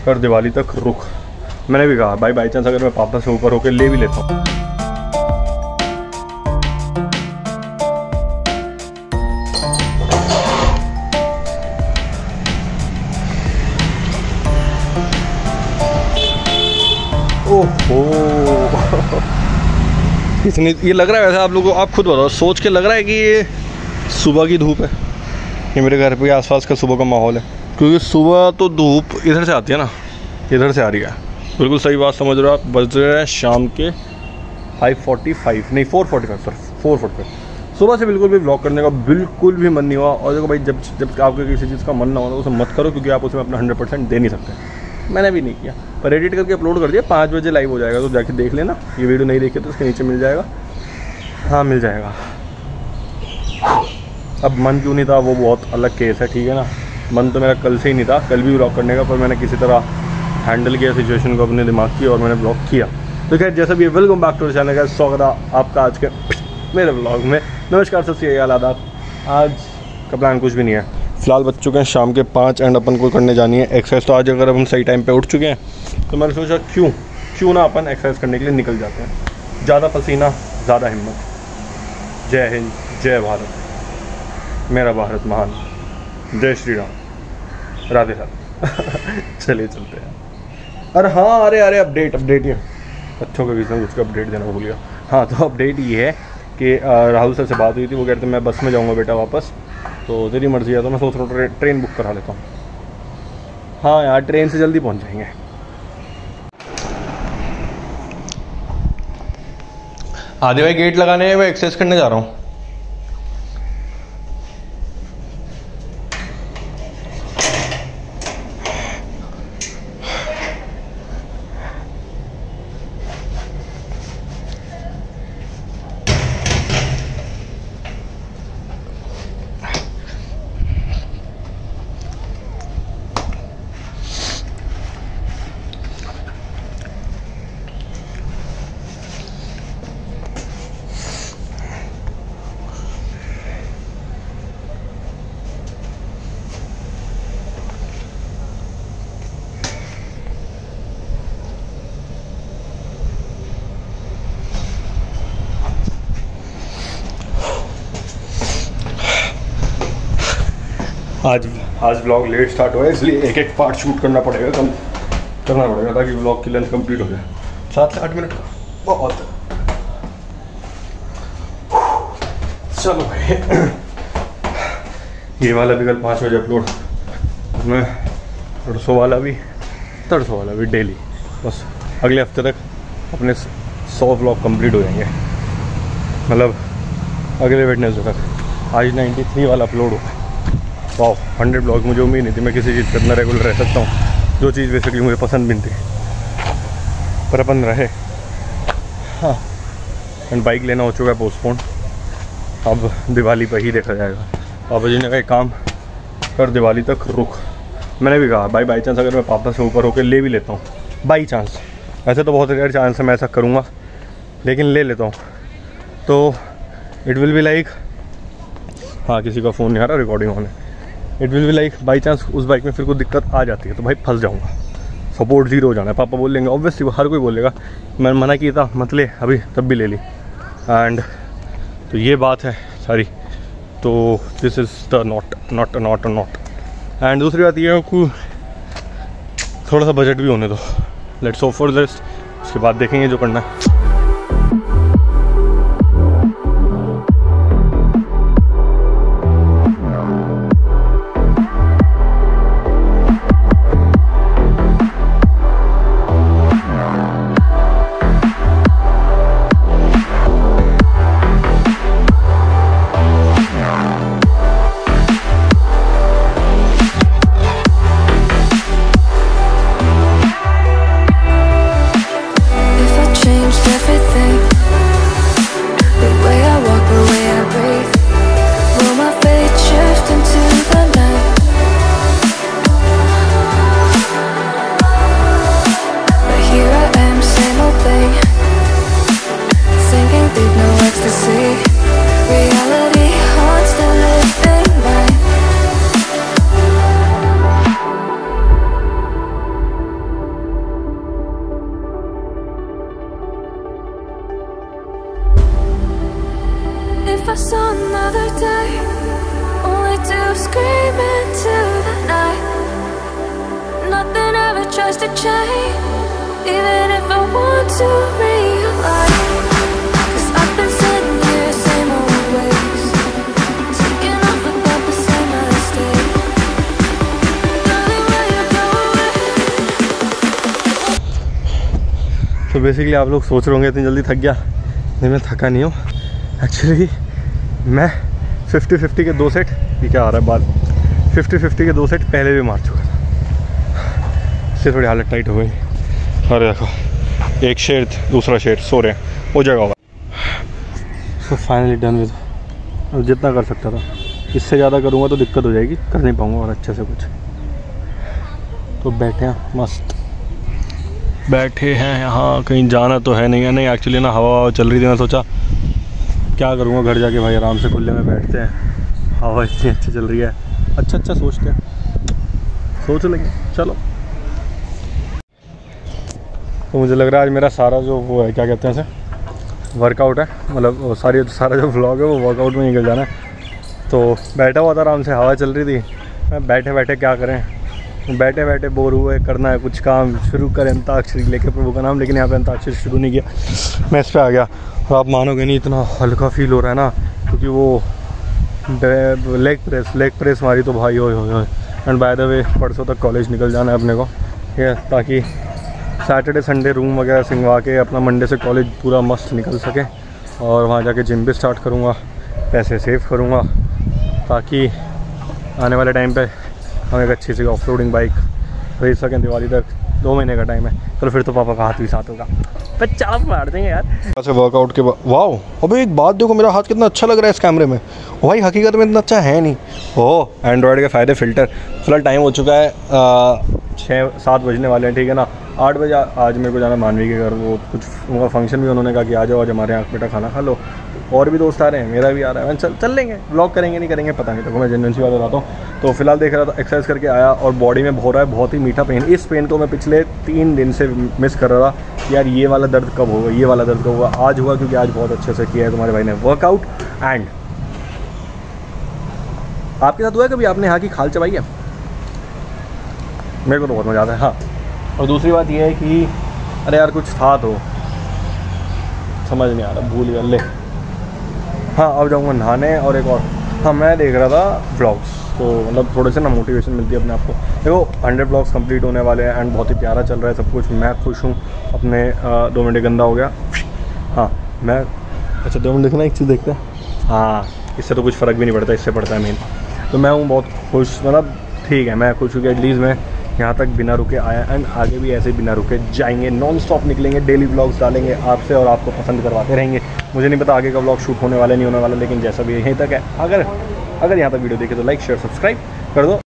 कर दिवाली तक रुक। मैंने भी कहा भाई बाई चांस अगर मैं पापा से ऊपर होकर ले भी लेता हूँ। ओहो इतनी ये लग रहा है वैसे आप लोगों को, आप खुद बताओ, सोच के लग रहा है कि ये सुबह की धूप है, ये मेरे घर के आसपास का सुबह का माहौल है, क्योंकि सुबह तो धूप इधर से आती है ना, इधर से आ रही है। बिल्कुल सही बात समझ रहे हो आप। बज रहे हैं शाम के 5:45 नहीं 4:45 सर 4:45। सुबह से बिल्कुल भी ब्लॉग करने का बिल्कुल भी मन नहीं हुआ। और देखो भाई जब आपको किसी चीज़ का मन ना हो तो उसे मत करो, क्योंकि आप उसमें अपना 100% दे नहीं सकते। मैंने भी नहीं किया, पर एडिट करके अपलोड कर दिया। 5 बजे लाइव हो जाएगा, तो जाके देख लेना। ये वीडियो नहीं देखी तो उसके नीचे मिल जाएगा, हाँ मिल जाएगा। अब मन क्यों नहीं था वो बहुत अलग केस है, ठीक है ना। मन तो मेरा कल से ही नहीं था, कल भी ब्लॉग करने का, पर मैंने किसी तरह हैंडल किया सिचुएशन को अपने दिमाग की और मैंने ब्लॉग किया। तो खैर जैसा भी वेलकम बैक टू चैनल का स्वागत है आपका आज के मेरे ब्लॉग में। नमस्कार, सत श्री अकाल, आदाब। आज का प्लान कुछ भी नहीं है। फ़िलहाल बज चुके हैं शाम के 5 एंड अपन को करने जानी है एक्सरसाइज। तो आज अगर हम सही टाइम पे उठ चुके हैं तो मैंने सोचा क्यों ना अपन एक्सरसाइज करने के लिए निकल जाते हैं। ज़्यादा पसीना ज़्यादा हिम्मत। जय हिंद, जय भारत, मेरा भारत महान, जय श्री राम, राधे राधे। चलिए चलते हैं। अरे हाँ, अरे अपडेट ये अच्छों के बीच में कुछ अपडेट देना भूल गया। हाँ, तो अपडेट ये है कि राहुल सर से बात हुई थी। वो कहते हैं मैं बस में जाऊँगा बेटा वापस, तो तेरी मर्ज़ी है। तो मैं सोच रहा हूँ ट्रेन बुक करा लेता हूँ। हाँ यार, ट्रेन से जल्दी पहुँच जाएंगे। आधे भाई गेट लगाने मैं एक्सरसाइज करने जा रहा हूँ। आज व्लॉग लेट स्टार्ट हुआ है, इसलिए एक पार्ट शूट करना पड़ेगा, ताकि व्लॉग की लेंथ कंप्लीट हो जाए। 7 से 8 मिनट का बहुत है। चलो भाई, ये वाला भी कल 5 बजे अपलोड, मैं 150 वाला भी डेली। बस अगले हफ्ते तक अपने 100 व्लॉग कंप्लीट हो जाएंगे, मतलब अगले वेडनेसडे तक। आज 93 वाला अपलोड हुआ। वाह, 100 ब्लॉग। मुझे उम्मीद नहीं थी मैं किसी चीज़ पर इतना रेगुलर रह सकता हूँ, जो चीज़ बेसिकली मुझे पसंद भी नहीं थी, पर अपन रहे। हाँ, एंड बाइक लेना हो चुका है पोस्टपोन, अब दिवाली पर ही देखा जाएगा। पापा जी ने कहा एक काम कर, दिवाली तक रुक। मैंने भी कहा भाई बाई चांस अगर मैं पापा से ऊपर होकर ले भी लेता हूँ, बाई चांस, वैसे तो बहुत रेयर चांस है मैं ऐसा करूँगा, लेकिन ले लेता हूँ तो इट विल बी लाइक, हाँ किसी का फ़ोन नहीं आ रहा, रिकॉर्डिंग ऑन है। It will be like by chance उस बाइक में फिर कोई दिक्कत आ जाती है तो भाई फंस जाऊँगा, सपोर्ट ज़ीरो हो जाना है। पापा बोल लेंगे, ऑब्वियसली हर कोई बोलेगा, मैंने मना किया था मत ले अभी, तब भी ले ली। एंड तो ये बात है सारी, तो this is the not. And दूसरी बात ये है कि थोड़ा सा बजट भी होने दो। लेट्स होप फॉर दिस, उसके बाद देखेंगे जो करना है। I saw another day, only to scream into the night. Nothing ever tries to change, even if I want to realize. 'Cause I've been sitting here, same old ways, taking off about the same mistake. Darling, will you go away? तो basically आप लोग सोच रहे होंगे इतनी जल्दी थक गया। नहीं, मैं थका नहीं हूँ एक्चुअली। मैं 50-50 के 2 सेट, ये क्या आ रहा है बात, 50-50 के 2 सेट पहले भी मार चुका था, इससे थोड़ी हालत टाइट हो गई। और देखो एक शेर दूसरा शेर सो रहे हैं, हो जाएगा होगा। सो फाइनली डन विद, अब जितना कर सकता था, इससे ज़्यादा करूँगा तो दिक्कत हो जाएगी, कर नहीं पाऊँगा और अच्छे से कुछ। तो बैठे हैं, मस्त बैठे हैं यहाँ, कहीं जाना तो है नहीं। एक्चुअली ना हवा चल रही थी, मैं सोचा क्या करूँगा घर जाके भाई, आराम से खुले में बैठते हैं, हवा इतनी अच्छी चल रही है, अच्छा सोचते हैं, सोच लेंगे चलो। तो मुझे लग रहा है आज मेरा सारा जो वो है, क्या कहते हैं इसे, वर्कआउट है, मतलब सारा जो व्लॉग है वो वर्कआउट में निकल जाना है। तो बैठा हुआ था आराम से, हवा चल रही थी, मैं बैठे बैठे क्या करें, बैठे बैठे बोर हुए, करना है कुछ काम, शुरू करें अंताक्षरी लेके प्रभु का नाम, लेकिन यहाँ पे अंताक्षरी शुरू नहीं किया, मैं इस पर आ गया। और आप मानोगे नहीं, इतना हल्का फील हो रहा है ना, क्योंकि वो लेग प्रेस मारी तो भाई हो। एंड बाय द वे परसों तक कॉलेज निकल जाना है अपने को, ठीक है, ताकि सैटरडे संडे रूम वगैरह सिंगवा के अपना मंडे से कॉलेज पूरा मस्त निकल सके। और वहाँ जाके जिम भी स्टार्ट करूँगा, पैसे सेव करूँगा, ताकि आने वाले टाइम पे हम एक अच्छी सी ऑफ रोडिंग बाइक खरीद सकें। दिवाली तक 2 महीने का टाइम है, चलो फिर तो पापा का हाथ भी साथ होगा, चाप मार देंगे यार। ऐसे वर्कआउट के बाद वाओ, अबे एक बात देखो, मेरा हाथ कितना अच्छा लग रहा है इस कैमरे में। भाई हकीकत में इतना अच्छा है नहीं। ओह, एंड्रॉयड के फ़ायदे फ़िल्टर। फिलहाल टाइम हो चुका है 6-7 बजने वाले हैं, ठीक है ना। 8 बजे आज मेरे को जाना मानवी के घर, वो कुछ उनका फंक्शन भी, उन्होंने कहा कि आ जाओ आज हमारे यहाँ बेटा खाना खा लो। और भी दोस्त आ रहे हैं, मेरा भी आ रहा है, चल लेंगे, व्लॉग करेंगे नहीं करेंगे पता नहीं, तो मैं जेन्युइन सी बात बताता हूँ। तो फिलहाल देख रहा था, एक्सरसाइज करके आया और बॉडी में हो रहा है बहुत ही मीठा पेन। इस पेन को मैं पिछले 3 दिन से मिस कर रहा था, यार ये वाला दर्द कब होगा, ये वाला दर्द कब होगा। आज हुआ, क्योंकि आज बहुत अच्छे से किया है तुम्हारे भाई ने वर्कआउट। एंड आपके साथ हुआ है कभी, आपने यहाँ की खाल चबाई है? मेरे को तो बहुत मज़ा आता है। हाँ, और दूसरी बात ये है कि अरे यार कुछ था तो समझ नहीं आ रहा, भूल गया ले। हाँ, अब जाऊँगा नहाने। और एक और, हाँ मैं देख रहा था व्लॉग्स, तो मतलब थोड़े से ना मोटिवेशन मिलती है अपने आप को। देखो 100 व्लॉग्स कंप्लीट होने वाले हैं एंड बहुत ही प्यारा चल रहा है सब कुछ, मैं खुश हूँ। अपने 2 मिनट गंदा हो गया। हाँ मैं, अच्छा 2 मिनट देखना, एक चीज़ देखते हैं। हाँ, इससे तो कुछ फ़र्क भी नहीं पड़ता, इससे पड़ता है मेन। तो मैं हूँ बहुत खुश, मतलब ठीक है, मैं खुश हूँ कि एटलीस्ट मैं यहाँ तक बिना रुके आया एंड आगे भी ऐसे बिना रुके जाएंगे, नॉन स्टॉप निकलेंगे, डेली व्लॉग्स डालेंगे आपसे और आपको पसंद करवाते रहेंगे। मुझे नहीं पता आगे का व्लॉग शूट होने वाला नहीं होने वाला, लेकिन जैसा भी यहीं तक है। अगर यहाँ तक वीडियो देखे तो लाइक शेयर सब्सक्राइब कर दो।